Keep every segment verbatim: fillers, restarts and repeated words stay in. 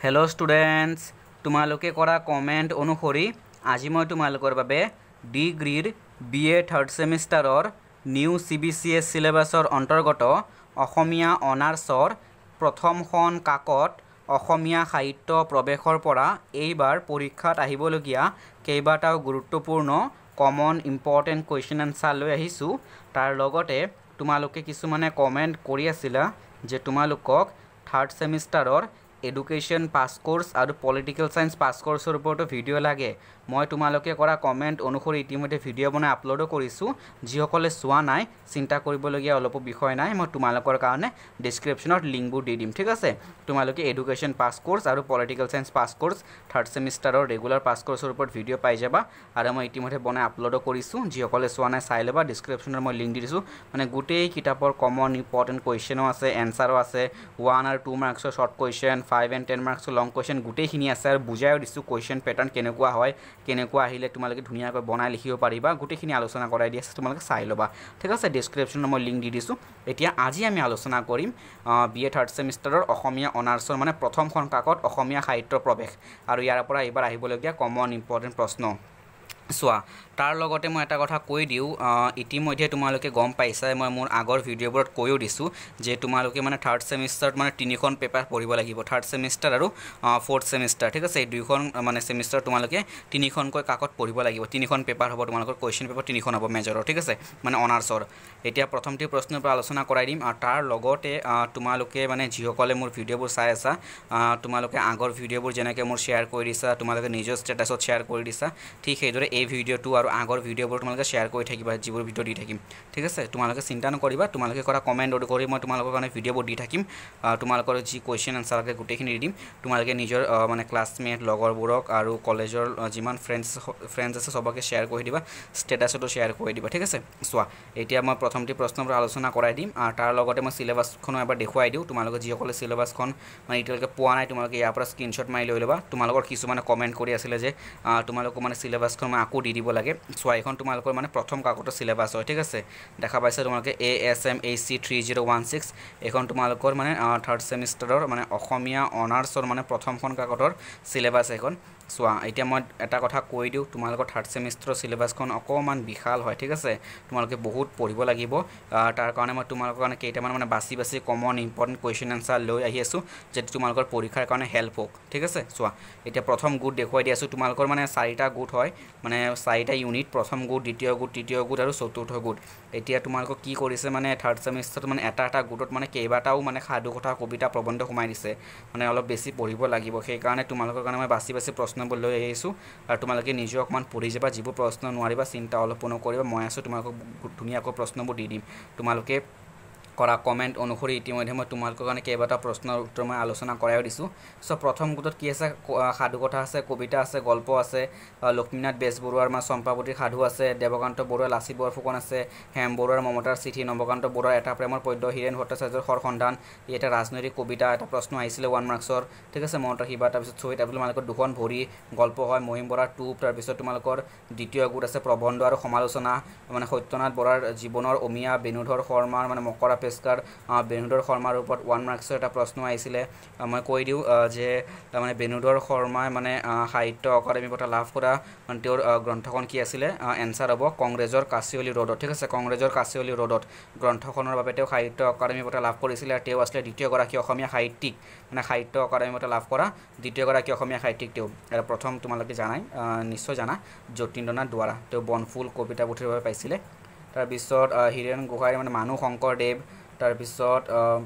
hello students तुम्हालोके करा comment अनुसरी आज मैं तुम्हालोकर बारे डिग्रीर बी ए थार्ड सेमिस्टारर new C B C S सिलेबासर अंतर्गत अखमिया अनार्सर प्रथमखन काकत अखमिया साहित्य प्रवेशर परा एइबार परीक्षात आहिबलगिया केइबाटाओ गुरुत्वपूर्ण कमन इम्पर्टेन्ट क्वेश्चन एन्सार লৈ আহিছো तार लगते तुम्हालोके किछुमाने कमेंट करि आছিলা जे तुम्हालोকক थार्ड सेमिस्टारर एडुकेशन पास कोर्स और पॉलिटिकल साइंस पास कोर्सर ऊपर भिडिओ लागे मैं तुम्हालोके करा कमेंट अनुसरी इतिमध्ये भिडिओ बना आपलोडो करिसु जिসকলে चुआ ना चिंता करिबलगिया अलपो विषय ना मैं तुम्हालोकर कारणे डिस्क्रिप्शनत लिंकबो दि दिम ठीक आछे तुम्हालोके एडुकेशन पास कोर्स और political science pass course third सेमिस्टारर रेगुलार पास कोर्सर ऊपर भिडिओ पाई जाबा और मैं इतिमध्ये बना आपलोडो करिसु जिসকলে चुआ ना चाइ लबा डिस्क्रिप्शनर मैं लिंक दि दिसु माने गुटेई कितापर कमन इम्पर्टेन्ट क्वेश्चनो आछे एन्सारो आछे वन और टू मार्क्सर short question five and ten मार्क्सर लंग क्वेश्चन गुटेइखिनि आछे और बुझाइও दिसु क्वेश्चन पैटर्न केनेकुवा হয় केनेकुवा आहिले तुम्हालोके धुनियाকৈ बनाइ लिखिब पारिबा गुटेइखिनि आलोचना कराइ दिया तुम्हालोके चाइ लबा ठीक आछे डिस्क्रिप्शনত मैं लिंक दि दिसु एतिया আজি আমি आलोचना करिम बी ए थार्ड सेमिस्टारर अखमिया अनार्सर माने प्रथमখন काकत अखमिया साहित्य प्रवेश और यार পৰা এবাৰ আহিবলগীয়া कमन इम्पर्टेन्ट प्रश्न चुआ तार लगते मैं एटा कथा কৈ दिও इतिमध्ये तुम्हालोके गम पाइछा मैं मोर आगर भिडिओबोरत কৈও दिसु जे तुम्हालोके माने थार्ड सेमिस्टार माने तीनिखन पेपर पढिब লাগিব थार्ड सेमिस्टार और फोर्थ सेमिस्टार ठीक आछे दुइखन माने सेमिस्टार तुम्हालोके तीनिखनকৈ काकत पढिब লাগিব तीनिखन पेपर हबो तुम्हालोकर क्वेश्चन पेपर तीनिखन हबो मेजर ठीक आछे माने अनार्सर एतिया प्रथमटी प्रश्নৰ পৰা आलोचना कराइ दिम और तार लगते तुम्हालोके माने जिসকলে मोर भिडिओबोर চাই আছা तुम्हालोके आगर भिडिओबोर जेनेके मोर शेयर কৰি দিছা तुम्हालोके নিজৰ ষ্টেটাছত शेयर কৰি দিছা ठीक সেইদৰে এই ভিডিওটো আৰু আগৰ ভিডিওবোৰ তোমালোকে শেয়াৰ কৰি থাকিবা যিবোৰ ভিডিও দি থাকিম ঠিক আছে তোমালোকে চিন্তা নকৰিবা তোমালোকে কৰা কমেন্ট অৰ্ডাৰ কৰি মই তোমালোকৰ কাৰণে ভিডিওবোৰ দি থাকিম তোমালোকৰ যি কোৱেশ্চন আনসাৰ আছে গুটেখিনি দি দিম তোমালোকে নিজৰ মানে ক্লাছমেট লগৰবোৰক আৰু কলেজৰ যিমান ফ্ৰেন্ডছ ফ্ৰেন্ডছ আছে সবকে শেয়াৰ কৰি দিবা ষ্টেটাছটো শেয়াৰ কৰি দিবা ঠিক আছে চোৱা এতিয়া মই প্ৰথমটি প্ৰশ্নৰ আলোচনা কৰাই দিম আৰু তাৰ লগতে মই সিলেবাসখন এবাৰ দেখুৱাই দিও তোমালোকে যিসকলে সিলেবাসখন মানে ইতিয়ালৈকে পোৱা নাই তোমালোকে ইয়াৰ পৰা স্ক্ৰিনশ্বট মাৰি লৈ লবা তোমালোকৰ কিছুমানে কমেন্ট কৰি আছিল যে তোমালোকক মানে সিলেবাসখন মই আকো দি দিব লাগে চোৱা এখন তোমালোকৰ মানে প্ৰথম কাকতৰ সিলেবাস হয় ঠিক আছে দেখা পাইছে তোমালোকে A S M H C three zero' one six এখন তোমালোকৰ মানে থাৰ্ড সেমিষ্টাৰৰ মানে অসমীয়া অনাৰ্ছৰ মানে প্ৰথমখন কাকতৰ সিলেবাস এখন চোৱা এতিয়া মই এটা কথা কৈ দিও তোমালোকৰ থাৰ্ড সেমিষ্টাৰৰ সিলেবাসখন অকমান বিশাল হয় ঠিক আছে তোমালোকে বহুত পঢ়িব লাগিব তাৰ কাৰণে মই তোমালোকৰ কাৰণে কেইটামান মানে বাছি বাছি কমন ইম্পৰ্টেন্ট কোৱেশ্চন আনসাৰ লৈ আহি আছো যেটো তোমালোকৰ পৰীক্ষাৰ কাৰণে হেল্প হোক ঠিক আছে চোৱা এতিয়া প্ৰথম গুট দেখুৱাই দি আছো তোমালোকৰ মানে চাৰিটা গুট হয় মানে চাৰিটা ইউনিট প্ৰথম গুট দ্বিতীয় গুট তৃতীয় গুট আৰু চতুৰ্থ গুট এতিয়া তোমালোকক কি কৰিছে মানে থাৰ্ড সেমিষ্টাৰত মানে এটা এটা গুটত মানে কেইবাটাও মানে সাধু কথা কবিতা প্ৰবন্ধ সোমাই দিছে মানে অলপ বেছি পঢ়িব লাগিব সেই কাৰণে তোমালোকৰ কাৰণে মই বাছি বাছি প্ৰশ্নবোৰ লৈ আহিছো আৰু তোমালোকে নিজে অকমান পঢ়ি যাবা যিবোৰ প্ৰশ্ন নোৱাৰিবা চিন্তা অলপ নকৰিবা মই আছো তোমালোকক ধুনীয়াকৈ প্ৰশ্নবোৰ দি দিম তোমালোকে কৰা কমেন্ট অনুসৰি ইতিমধ্যে মই তোমালোকৰ কাৰণে কেইবাটা প্ৰশ্নৰ উত্তৰ মই আলোচনা কৰাইও দিছো সো প্ৰথম গুটত কি আছে সাধু কথা আছে কবিতা আছে গল্প আছে লক্ষ্মীনাথ বেজবৰুৱাৰ মা চম্পাৱতীৰ সাধু আছে দেৱকান্ত বৰুৱা লাচি বৰুৱাৰ ফুকন আছে হেম বৰুৱাৰ মমতাৰ চিঠি নৱকান্ত বৰুৱাৰ এটা প্ৰেমৰ পদ্য হীৰেন ভট্টাচাৰ্যৰ খৰ সন্ধান এটা ৰাজনৈতিক কবিতা এটা প্ৰশ্ন আহিছিল ওৱান মাৰ্কছৰ ঠিক আছে মমতাৰ হিবা তাৰ পিছত ছয়টা তোমালোকৰ দুখন ভৰি গল্প হয় মহিম বৰাৰ টু তাৰ পিছত তোমালোকৰ দ্বিতীয় গুট আছে প্ৰবন্ধ আৰু সমালোচনা মানে সত্যনাথ বৰাৰ জীৱনৰ অমিয়া বেনুধৰ শৰ্মাৰ মানে মকৰা পেস্কাৰ বেনুধৰ শৰ্মাৰ ওপৰত ওৱান মাৰ্কছৰ এটা প্ৰশ্ন আহিছিল মই কৈ দিও যে মানে বেনুধৰ শৰ্মাই মানে সাহিত্য একাডেমি বঁটা লাভ কৰা মানে তেওঁৰ গ্ৰন্থখন কি আছিল এনসাৰ হ'ব কংগ্ৰেছৰ কাছিয়লি ৰোডত ঠিক আছে কংগ্ৰেছৰ কাছিয়লি ৰোডত গ্ৰন্থখনৰ বাবে তেওঁ সাহিত্য একাডেমি বঁটা লাভ কৰিছিল আৰু তেওঁ আছিল দ্বিতীয় গৰাকী অসমীয়া সাহিত্যিক মানে সাহিত্য একাডেমি বঁটা লাভ কৰা দ্বিতীয় গৰাকী অসমীয়া সাহিত্যিক তেওঁ আৰু প্ৰথম তোমালোকে জানাই নিশ্চয় জানা যতীন্দ্ৰনাথ দুৱাৰা তেওঁ বনফুল কবিতা পুথিৰ বাবে পাইছিল তাৰ পিছত হীৰেন গোহাঁই মানে মানুহ শংকৰদেৱ তাৰ পিছত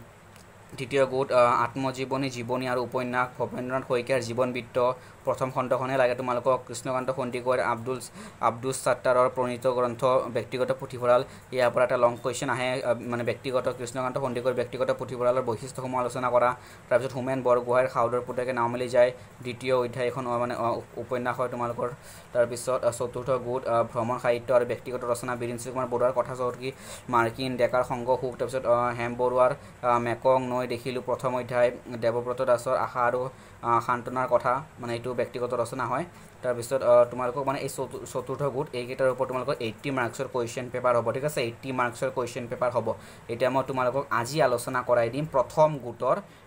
দ্বিতীয় গুট আত্মজীৱনী জীৱনী আৰু উপন্যাস ভৱেন্দ্ৰনাথ শইকীয়াৰ জীৱন বৃত্ত প্ৰথম খণ্ডখনে লাগে তোমালোকক কৃষ্ণকান্ত সন্দিকৈ আব্দুল আব্দুল সাত্তাৰৰ প্ৰণীত গ্ৰন্থ ব্যক্তিগত পুথিভঁৰাল ইয়াৰ পৰা এটা লং কুৱেশ্চন আহে মানে ব্যক্তিগত কৃষ্ণকান্ত সন্দিকৈ ব্যক্তিগত পুথিভঁৰালৰ বৈশিষ্ট্যসমূহ আলোচনা কৰা তাৰপিছত হোমেন বৰগোহাঁইৰ সাউদৰ পুতেকে নাও মেলি যায় দ্বিতীয় অধ্যায় এখন মানে উপন্যাস হয় তোমালোকৰ তাৰপিছত চতুৰ্থ গুট ভ্ৰমণ সাহিত্য আৰু ব্যক্তিগত ৰচনা বীৰেন্দ্ৰ কুমাৰ বৰুৱাৰ কথা চহকী মাৰ্কিন ডেকাৰ সংগ সুখ তাৰপিছত হেম বৰুৱাৰ মেকং নৈ দেখিলো প্ৰথম অধ্যায় দেৱব্ৰত দাসৰ আশা আৰু শান্তনাৰ কথা মানে এইটো ব্যক্তিগত ৰচনা হয় তাৰ পিছত তোমালোকক মানে এই চতুৰ্থ গুট এইকেইটাৰ ওপৰত তোমালোকৰ এইট্টি মাৰ্কছৰ কুৱেশ্চন পেপাৰ হ'ব ঠিক আছে এইট্টি মাৰ্কছৰ কুৱেশ্চন পেপাৰ হ'ব এতিয়া মই তোমালোকক আজি আলোচনা কৰাই দিম প্ৰথম গুটৰ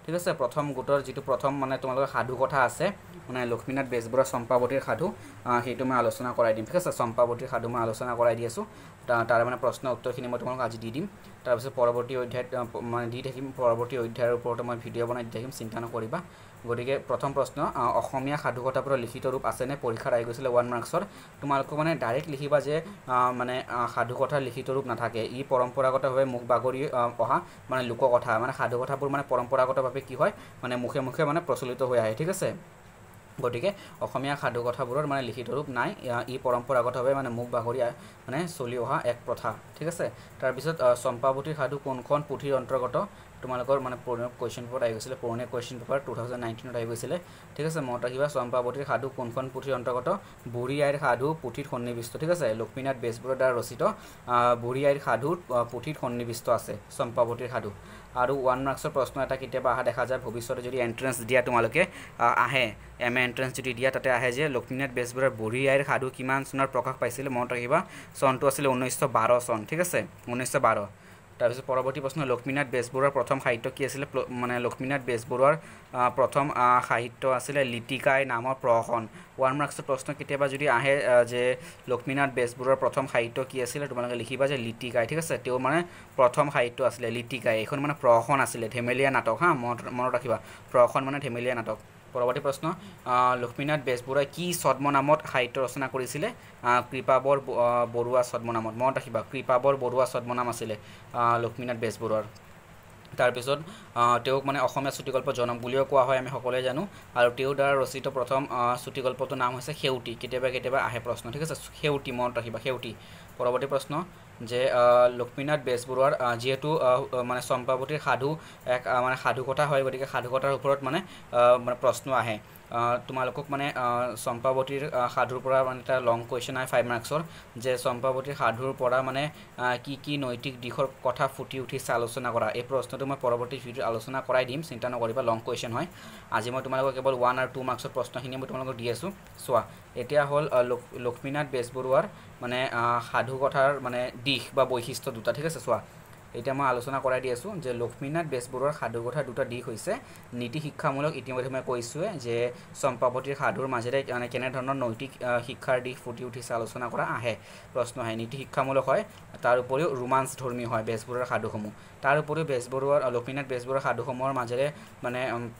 ঠিক আছে প্ৰথম গোটৰ যিটো প্ৰথম মানে তোমালোকৰ সাধু কথা আছে মানে লক্ষ্মীনাথ বেজবৰুৱাৰ চম্পাৱতীৰ সাধু সেইটো মই আলোচনা কৰাই দিম ঠিক আছে চম্পাৱতীৰ সাধু মই আলোচনা কৰাই দি আছোঁ তাৰ মানে প্ৰশ্ন উত্তৰখিনি মই তোমালোকক আজি দি দিম তাৰপিছত পৰৱৰ্তী অধ্যায়ত মানে দি থাকিম পৰৱৰ্তী অধ্যায়ৰ ওপৰত মই ভিডিঅ' বনাই দি থাকিম চিন্তা নকৰিবা গতিকে প্ৰথম প্ৰশ্ন অসমীয়া সাধু কথাবোৰৰ লিখিত ৰূপ আছেনে পৰীক্ষাত আহি গৈছিলে ওৱান মাৰ্কছৰ তোমালোকক মানে ডাইৰেক্ট লিখিবা যে মানে সাধু কথাৰ লিখিত ৰূপ নাথাকে ই পৰম্পৰাগতভাৱে মুখ বাগৰি অহা মানে লোককথা মানে সাধু কথাবোৰ মানে পৰম্পৰাগতভাৱে কি হয় মানে মুখে মুখে মানে প্ৰচলিত হৈ আহে ঠিক আছে গতিকে অসমীয়া সাধু কথাবোৰৰ মানে লিখিত ৰূপ নাই ই পৰম্পৰাগতভাৱে মানে মুখ বাগৰি মানে চলি অহা এক প্ৰথা ঠিক আছে তাৰপিছত চম্পাৱতীৰ সাধু কোনখন পুথিৰ অন্তৰ্গত তোমালোকৰ মানে পুৰণি কুৱেশ্যন পেপাৰত আহি গৈছিলে পুৰণি কুৱেশ্যন পেপাৰ টু থাউজেণ্ড নাইনটিনত আহি গৈছিলে ঠিক আছে মনত ৰাখিবা চম্পাৱতীৰ সাধু কোনখন পুথিৰ অন্তৰ্গত বুঢ়ী আইৰ সাধু পুথিত সন্নিৱিষ্ট ঠিক আছে লক্ষ্মীনাথ বেজবৰুৱাৰ দ্বাৰা ৰচিত বুঢ়ী আইৰ সাধু পুথিত সন্নিৱিষ্ট আছে চম্পাৱতীৰ সাধু আৰু ওৱান মাৰ্কছৰ প্ৰশ্ন এটা কেতিয়াবা অহা দেখা যায় ভৱিষ্যতে যদি এণ্ট্ৰেঞ্চ দিয়া তোমালোকে আহে এম এ এণ্ট্ৰেঞ্চ যদি দিয়া তাতে আহে যে লক্ষ্মীনাথ বেজবৰুৱাৰ বুঢ়ী আইৰ সাধু কিমান চনত প্ৰকাশ পাইছিলে মনত ৰাখিবা চনটো আছিলে ঊনৈছশ বাৰ চন ঠিক আছে ঊনৈছশ বাৰ তাৰপিছত পৰৱৰ্তী প্ৰশ্ন লক্ষ্মীনাথ বেজবৰুৱাৰ প্ৰথম সাহিত্য কি আছিলে মানে লক্ষ্মীনাথ বেজবৰুৱাৰ প্ৰথম সাহিত্য আছিলে লিটিকাই নামৰ প্ৰহসন ওৱান মাৰ্কছৰ প্ৰশ্ন কেতিয়াবা যদি আহে যে লক্ষ্মীনাথ বেজবৰুৱাৰ প্ৰথম সাহিত্য কি আছিলে তোমালোকে লিখিবা যে লিটিকাই ঠিক আছে তেওঁ মানে প্ৰথম সাহিত্য আছিলে লিটিকাই এইখন মানে প্ৰহসন আছিলে ধেমেলীয়া নাটক হা মনত মনত ৰাখিবা প্ৰহসন মানে ধেমেলীয়া নাটক পৰৱৰ্তী প্ৰশ্ন লক্ষ্মীনাথ বেজবৰুৱাই কি ছদ্মনামত সাহিত্য ৰচনা কৰিছিলে কৃপাবৰ বৰুৱা ছদ্মনামত মনত ৰাখিবা কৃপাবৰ বৰুৱা ছদ্মনাম আছিলে লক্ষ্মীনাথ বেজবৰুৱাৰ তাৰপিছত তেওঁক মানে অসমীয়া চুটিগল্প জনক বুলিও কোৱা হয় আমি সকলোৱে জানো আৰু তেওঁৰ দ্বাৰা ৰচিত প্ৰথম চুটিগল্পটোৰ নাম হৈছে সেউতী কেতিয়াবা কেতিয়াবা আহে প্ৰশ্ন ঠিক আছে সেউতী মনত ৰাখিবা সেউতী পৰৱৰ্তী প্ৰশ্ন যে লক্ষ্মীনাথ বেজবৰুৱাৰ যেহেতু মানে চম্পাৱতীৰ সাধু এক মানে সাধু কথা হয় গতিকে সাধু কথাৰ ওপৰত মানে মানে প্ৰশ্ন আহে তোমালোকক মানে চম্পাৱতীৰ সাধুৰ পৰা মানে এটা লং কুৱেশ্যন আহে ফাইভ মাৰ্কছৰ যে চম্পাৱতীৰ সাধুৰ পৰা মানে কি কি নৈতিক দিশৰ কথা ফুটি উঠিছে আলোচনা কৰা এই প্ৰশ্নটো মই পৰৱৰ্তী ভিডিঅ'ত আলোচনা কৰাই দিম চিন্তা নকৰিবা লং কুৱেশ্যন হয় আজি মই তোমালোকক কেৱল ওৱান আৰু টু মাৰ্কছৰ প্ৰশ্নখিনি মই তোমালোকক দি আছোঁ চোৱা এতিয়া হ'ল লক্ষ্মীনাথ বেজবৰুৱাৰ মানে সাধু কথাৰ মানে দিশ বা বৈশিষ্ট্য দুটা ঠিক আছে চোৱা এতিয়া মই আলোচনা কৰাই দি আছোঁ যে লক্ষ্মীনাথ বেজবৰুৱাৰ সাধু কথাৰ দুটা দিশ হৈছে নীতি শিক্ষামূলক ইতিমধ্যে মই কৈছোঁৱে যে চম্পাৱতীৰ সাধুৰ মাজেৰে মানে কেনেধৰণৰ নৈতিক শিক্ষাৰ দিশ ফুটি উঠিছে আলোচনা কৰা আহে প্ৰশ্ন আহে নীতি শিক্ষামূলক হয় তাৰ উপৰিও ৰোমাঞ্চ ধৰ্মী হয় বেজবৰুৱাৰ সাধুসমূহ তাৰ উপৰিও বেজবৰুৱাৰ লক্ষ্মীনাথ বেজবৰুৱাৰ সাধুসমূহৰ মাজেৰে মানে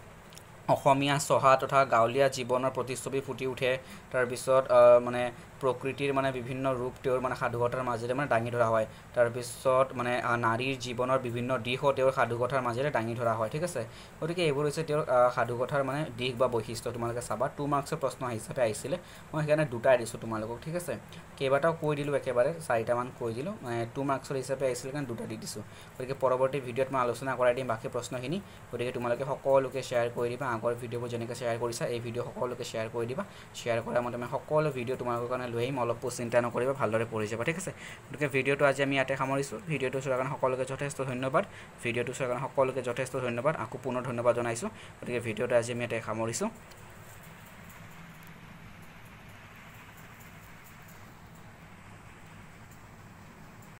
অসমীয়া চহা তথা গাঁৱলীয়া জীৱনৰ প্ৰতিচ্ছবি ফুটি উঠে তাৰপিছত মানে প্ৰকৃতিৰ মানে বিভিন্ন ৰূপ তেওঁৰ মানে সাধুকথাৰ মাজেৰে মানে দাঙি ধৰা হয় তাৰপিছত মানে নাৰীৰ জীৱনৰ বিভিন্ন দিশো তেওঁৰ সাধুকথাৰ মাজেৰে দাঙি ধৰা হয় ঠিক আছে গতিকে এইবোৰ হৈছে তেওঁৰ সাধুকথাৰ মানে দিশ বা বৈশিষ্ট্য তোমালোকে চাবা টু মাৰ্কছৰ প্ৰশ্ন হিচাপে আহিছিলে মই সেইকাৰণে দুটাই দিছোঁ তোমালোকক ঠিক আছে কেইবাটাও কৈ দিলোঁ একেবাৰে চাৰিটামান কৈ দিলোঁ মানে টু মাৰ্কছৰ হিচাপে আহিছিলে কাৰণে দুটা দি দিছোঁ গতিকে পৰৱৰ্তী ভিডিঅ'ত মই আলোচনা কৰাই দিম বাকী প্ৰশ্নখিনি গতিকে তোমালোকে সকলোকে শ্বেয়াৰ কৰি দিবা আগৰ ভিডিঅ'বোৰ যেনেকৈ শ্বেয়াৰ কৰিছা এই ভিডিঅ' সকলোকে শ্বেয়াৰ কৰি দিবা শ্বেয়াৰ কৰা মতে মই সকলো ভিডিঅ' তোমালোকৰ কাৰণে লৈ আহিম অলপো চিন্তা নকৰিবা ভালদৰে পঢ়ি যাবা ঠিক আছে গতিকে ভিডিঅ'টো আজি আমি ইয়াতে সামৰিছোঁ ভিডিঅ'টো চোৱাৰ কাৰণে সকলোকে যথেষ্ট ধন্যবাদ ভিডিঅ'টো চোৱাৰ কাৰণে সকলোকে যথেষ্ট ধন্যবাদ আকৌ পুনৰ ধন্যবাদ জনাইছোঁ গতিকে ভিডিঅ'টো আজি আমি ইয়াতে সামৰিছোঁ